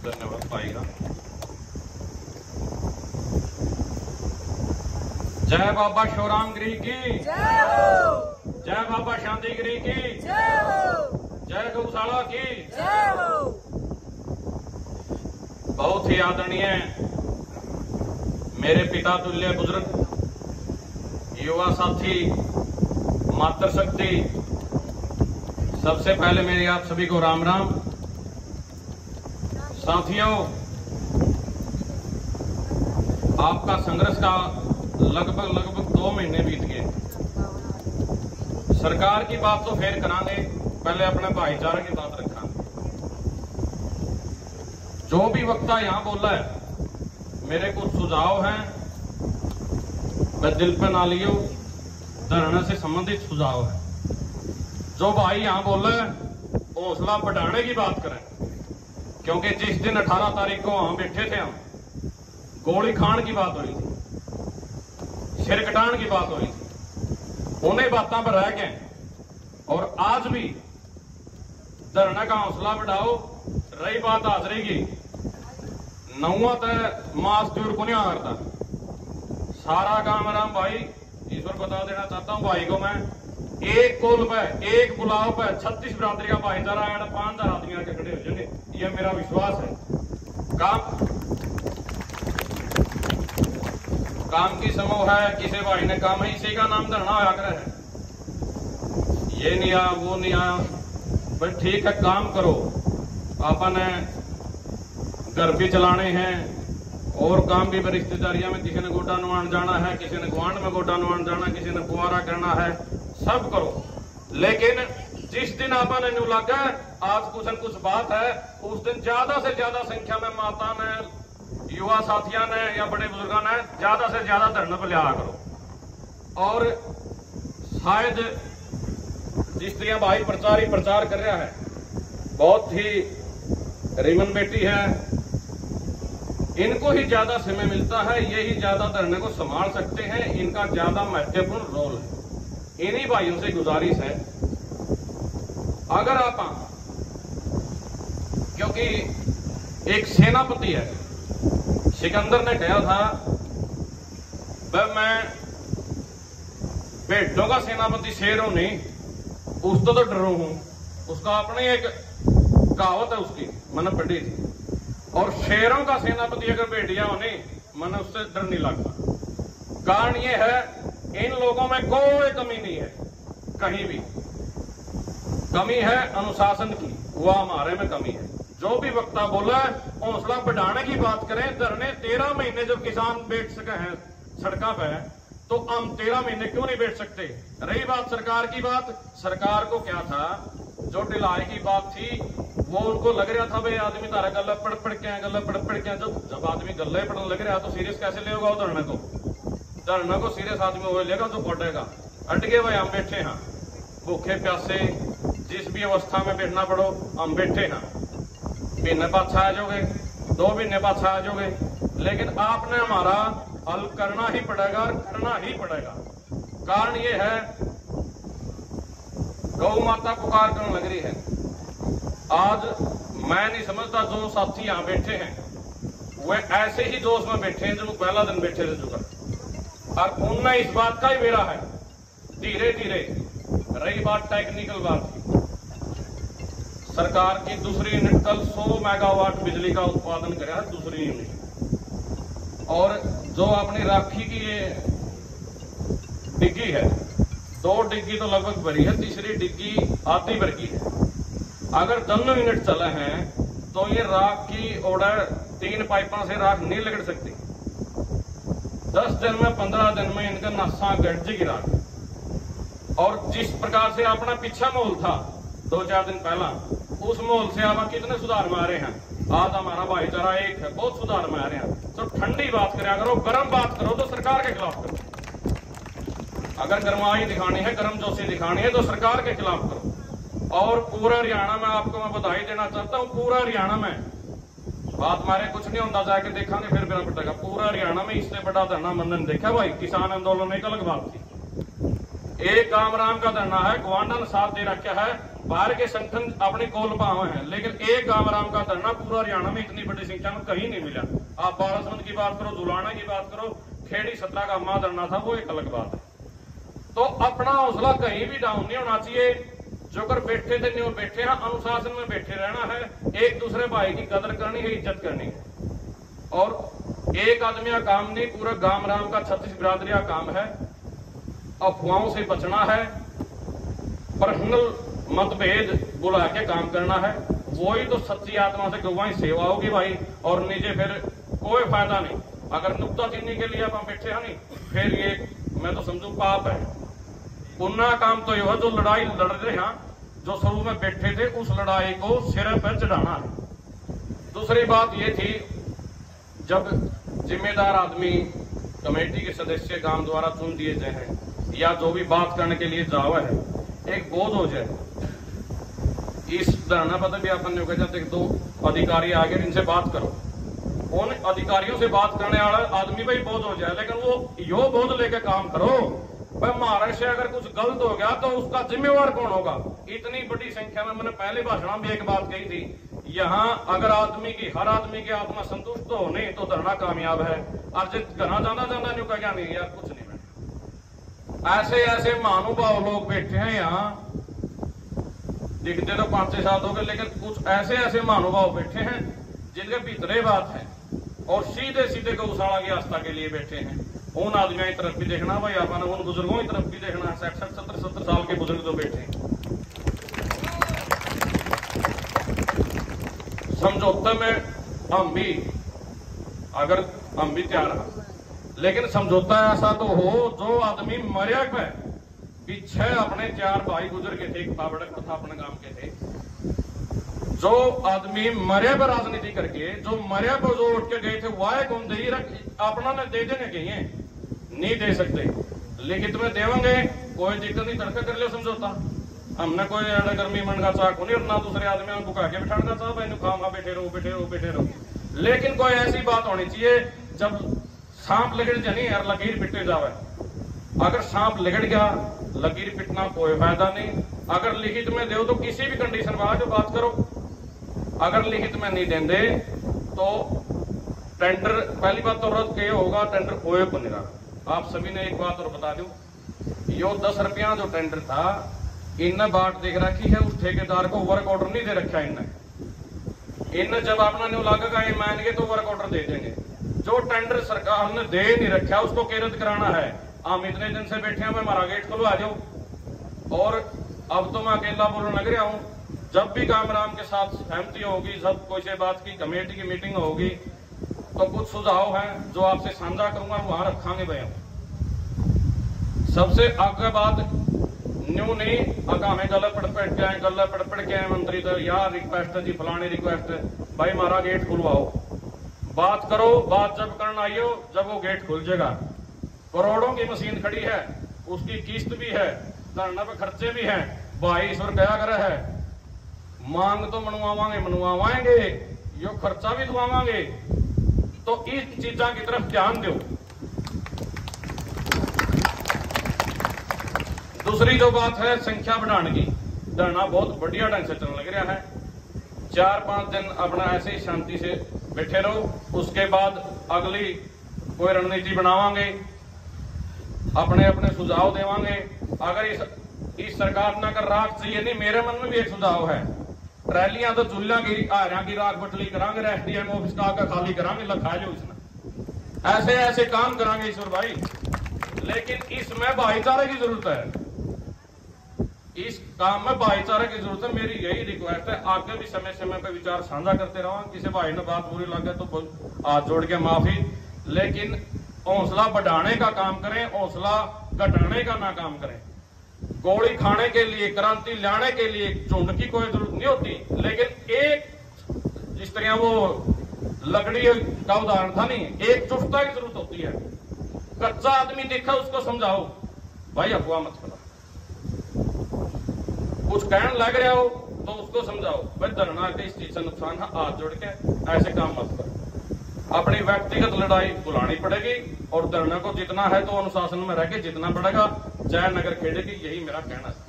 धन्यवाद पाएगा। जय बाबा शिवराम गिरी की जय हो, जय बाबा शांति गिरी की जय हो, जय गौशाला की जय हो। बहुत ही आदरणीय मेरे पिता तुल्य बुजुर्ग, युवा साथी, मातृशक्ति, सबसे पहले मेरी आप सभी को राम राम। साथियों, आपका संघर्ष का लगभग 2 महीने बीत गए। सरकार की बात तो फिर करांगे, पहले अपने भाईचारे की बात रखा। जो भी वक्ता यहां बोला है, मेरे कुछ सुझाव हैं, मैं दिल पे ना लियो, धरने से संबंधित सुझाव है। जो भाई यहां बोल रहे हैं हौसला बढ़ाने की बात करें, क्योंकि जिस दिन 18 तारीख को वहां बैठे थे हम, गोली खान की बात हुई थी, सिर कटान की बात हुई थी, उन्हें बातों पर रह गए। और आज भी धरने का हौसला बढ़ाओ। रही बात हाजरी की, नौवा तो मास दूर को नहीं हारता, सारा काम राम भाई ईश्वर बता देना चाहता हूं भाई को मैं, एक कोल पे, एक बुलाव पे 36 बिरादरी का भाईचारा है, 5000 आदमी आके खड़े हो जाएंगे, ये मेरा विश्वास है। काम की समूह है, किसी भाई ने काम है, इसी का नाम धरना होया करे है। ये नहीं आया, वो नहीं आया, भाई ठीक है, काम करो। आपने घर भी चलाने हैं और काम भी रिश्तेदारियों में, किसी ने गोडा नवान जाना है, किसी ने गुआंढ में गोडा नवान जाना, किसी ने फुआरा करना है, सब करो। लेकिन जिस दिन आपने न्यू लगा आज कुछ न कुछ बात है, उस दिन ज्यादा से ज्यादा संख्या में माता ने, युवा साथियों ने या बड़े बुजुर्गों ने ज्यादा से ज्यादा धरने पर लिया करो। और शायद जिस तरह भाई प्रचार कर रहा है, बहुत ही रिमन बेटी है, इनको ही ज्यादा समय मिलता है, ये ही ज्यादा धरने को संभाल सकते हैं, इनका ज्यादा महत्वपूर्ण रोल है। इन्हीं भाइयों से गुजारिश है, अगर आप, क्योंकि एक सेनापति है, सिकंदर ने कहा था वह मैं भेड़ों का सेनापति शेर हूं नहीं, उसको तो डरू हूं। उसका अपनी एक कहावत है, उसकी मैंने पढ़ी थी। और शेरों का सेनापति अगर भेड़िया हो नहीं, मैंने उससे डर नहीं लगता। कारण ये है, इन लोगों में कोई कमी नहीं है, कहीं भी कमी है अनुशासन की, वह हमारे में कमी है। जो भी वक्ता बोला है हौसला बढ़ाने की बात करें। धरने 13 महीने जब किसान बैठ सके हैं सड़कों पे, तो हम 13 महीने क्यों नहीं बैठ सकते। रही बात सरकार की बात, सरकार को क्या था, जो ढिलाई की बात थी, वो उनको लग रहा था भाई आदमी तारा गल्ला पढ़ के, जब आदमी गल्ले पढ़ने लग रहा तो सीरियस कैसे लेगा वो धरने को सीरियस आदमी वो लेगा जो पढ़ेगा। अटके भाई हम बैठे हैं, भूखे प्यासे, जिस भी अवस्था में बैठना पड़ो हम बैठे हैं। महीने बाद छा जाओगे, 2 महीने बाद छा जाओगे, लेकिन आपने हमारा हल करना ही पड़ेगा और करना ही पड़ेगा। कारण ये है, गौ माता पुकार करने लग रही है। आज मैं नहीं समझता जो साथी यहां बैठे हैं वे ऐसे ही जोश में बैठे हैं जो पहला दिन बैठे थे जुगर, और उनमें इस बात का ही बेरा है। धीरे धीरे रही बात टेक्निकल बात की, सरकार की दूसरी यूनिट कल 100 मेगावाट बिजली का उत्पादन करा है, दूसरी यूनिट। और जो अपनी राखी की ये डिग्गी है, 2 डिग्गी तो लगभग भरी है, तीसरी डिग्गी आधी भर की है। अगर दोनों यूनिट चले हैं तो ये राख की ऑर्डर 3 पाइपों से राख नहीं लगड़ सकती। 10 दिन में 15 दिन में इनका नशा गट जाएगी राख। और जिस प्रकार से अपना पीछा माहौल था 2-4 दिन पहला, उस माहौल से आप कितने सुधार में आ रहे हैं। आज हमारा भाईचारा एक है, बहुत सुधार में आ रहे हैं। तो ठंडी बात करा करो, गर्म बात करो तो सरकार के खिलाफ करो। अगर गर्माई दिखानी है, गर्म जोशी दिखानी है तो सरकार के खिलाफ करो। और पूरा हरियाणा में आपको मैं बधाई देना चाहता हूं, पूरा हरियाणा में बात मारे कुछ नहीं होता, जाके देखेंगे फिर मेरा पड़ेगा। पूरा हरियाणा में इससे बड़ा धरना मैंने देखा भाई। किसान आंदोलन एक अलग बात थी, एक काम राम का धरना है, गुआंढा ने साथ दे रखा है, बाहर के संगठन अपने कोल पावे हैं, लेकिन एक गांवराम का धरना पूरा हरियाणा में इतनी बड़ी संख्या में कहीं नहीं मिला। आप बालासुंद की बात करो, जुलाना की बात करो, खेड़ी 17 का महाधरना था, वो एक अलग बात है। तो अपना हौसला कहीं भी डाउन नहीं होना चाहिए। जो कर बैठे थे नहीं बैठे हैं, अनुशासन में बैठे रहना है, एक दूसरे भाई की कदर करनी है, इज्जत करनी है। और एक आदमी का काम नहीं, पूरा गांवराम का 36 बिरादरी का काम है। अफवाहों से बचना है, पर्सनल मतभेद बुला के काम करना है, वही तो सच्ची आत्मा से गवाही सेवा होगी भाई। और नीचे फिर कोई फायदा नहीं। अगर नुक्ता चीनी के लिए आप बैठे हैं नहीं, फिर ये मैं तो समझू पाप है। पुण्य काम तो यह जो लड़ाई लड़ रहे हैं, जो शुरू में बैठे थे, उस लड़ाई को सिर पर चढ़ाना है। दूसरी बात ये थी, जब जिम्मेदार आदमी कमेटी के सदस्य गांव द्वारा चुन दिए गए हैं या जो भी बात करने के लिए जावा है, एक बोझ हो जाए। इस धरना पत्र भी अपन ने कहते दो अधिकारी आगे, इनसे बात करो। उन अधिकारियों से बात करने वाला आदमी भाई बोझ हो जाए, लेकिन वो यो बोझ लेके काम करो। भाई महाराष्ट्र से अगर कुछ गलत हो गया तो उसका जिम्मेवार कौन होगा? इतनी बड़ी संख्या में, मैंने पहले भाषण में एक बात कही थी, यहाँ अगर हर आदमी की आत्मा संतुष्ट हो नहीं तो धरना कामयाब है। और जिस घना जाना न्यू का क्या नहीं यार, कुछ नहीं। ऐसे ऐसे महानुभाव लोग बैठे हैं यहाँ, दिखते तो 5-6 साल हो गए, लेकिन कुछ ऐसे ऐसे महानुभाव बैठे हैं जिनके भीतरे बात है और सीधे सीधे गौशाला की आस्था के लिए बैठे हैं। उन आदमियों की तरफ भी देखना भाई, आपने उन बुजुर्गों की तरफ भी देखना है। 60, 70 साल के बुजुर्ग जो बैठे हैं, समझौते में हम भी तैयार हैं, लेकिन समझौता ऐसा तो हो जो आदमी मरिया पे पीछे अपने 4 भाई गुजर के थे, बाबड़क था अपने गांव के थे, जो आदमी मरिया पर राजनीति करके, जो मरिया पर जो उठ के गए थे, वाह कौन दे अपना ने दे देने गए नहीं दे सकते। लिखित में देवेंगे, कोई दिक्कत नहीं, तड़का कर लियो समझौता। हमने कोई गर्मी मन का चाक नहीं, और ना दूसरे आदमी को बुका के बिठाने का चाह, भाई खाओ बैठे रहो। लेकिन कोई ऐसी बात होनी चाहिए जब सांप लिगड़ जानी यार, लकीर पिटे जावे। अगर सांप लिगड़ गया, लकीर पिटना कोई फायदा नहीं। अगर लिखित में दो तो किसी भी कंडीशन में आज बात करो। अगर लिखित में नहीं देंगे तो टेंडर, पहली बात तो रद्द के होगा, टेंडर होए बनेगा। आप सभी ने एक बात और बता दूं, यो 10 रुपया जो टेंडर था, इनने बाट देख रखी है, उस ठेकेदार को वर्क ऑर्डर नहीं दे रखा इनने जब अपना न्यू लागेगा ये मान के तो वर्क ऑर्डर दे देंगे। जो टेंडर सरकार ने दे नहीं रखा उसको किरत कराना है। हम इतने दिन से बैठे हैं, हमारा गेट खुलवा जाओ। और अब तो मैं अकेला बोलने लग रहा हूं, जब भी कामराम के साथ सहमति होगी, जब कोई से बात की कमेटी की मीटिंग होगी, तो कुछ सुझाव हैं जो आपसे साझा करूंगा, वहां रखांगे भैया। सबसे आगे बात न्यू नहीं, अगर हमें गला पड़ के मंत्री तो यार रिक्वेस्ट है जी, फलानी रिक्वेस्ट है, भाई हमारा गेट खुलवाओ। बात करो, बात जब करना आइयो, जब वो गेट खुल जाएगा। करोड़ों की मशीन खड़ी है, उसकी किस्त भी है, धरना पे खर्चे भी हैं, 22 रुपया कर है। मांग तो मनवाएंगे, यो खर्चा भी दुआवांगे। तो इस चीजा की तरफ ध्यान दो। दूसरी जो बात है संख्या बढ़ाने की, धरना बहुत बढ़िया ढंग से चलने लग रहा है। 4-5 दिन अपना ऐसे ही शांति से बैठे रहो, उसके बाद अगली कोई रणनीति बनावांगे, अपने अपने सुझाव देवांगे। अगर इस सरकार ने अगर राख चाहिए नहीं, मेरे मन में भी एक सुझाव है, रैलियां तो चूल्हा की आरिया की राख बटली करांगे, एसडीएम ऑफिस का आकर खाली करांगे, लखा जो इसमें ऐसे ऐसे काम करांगे ईश्वर भाई। लेकिन इसमें भाईचारे की जरूरत है, इस काम में भाईचारे की जरूरत है। मेरी यही रिक्वेस्ट है, आगे भी समय समय पर विचार साझा करते रहो। किसी भाई ने बात बुरी लगे तो हाथ जोड़ के माफी, लेकिन हौसला बढ़ाने का काम करें, हौसला घटाने का ना काम करें। गोली खाने के लिए, क्रांति लाने के लिए झुंड की कोई जरूरत नहीं होती, लेकिन एक जिस तरह वो लकड़ी का उदाहरण था नहीं, एकजुटता की जरूरत होती है। कच्चा आदमी देखा उसको समझाओ, भाई अफवाह मत करो। कुछ कहने लग रहा हो तो उसको समझाओ, भाई धरना के इस चीज से नुकसान है, हाथ जोड़ के ऐसे काम मत करो। अपनी व्यक्तिगत लड़ाई बुलानी पड़ेगी और धरना को जितना है तो अनुशासन में रह के जितना पड़ेगा। जय नगर खेड़े की, यही मेरा कहना है।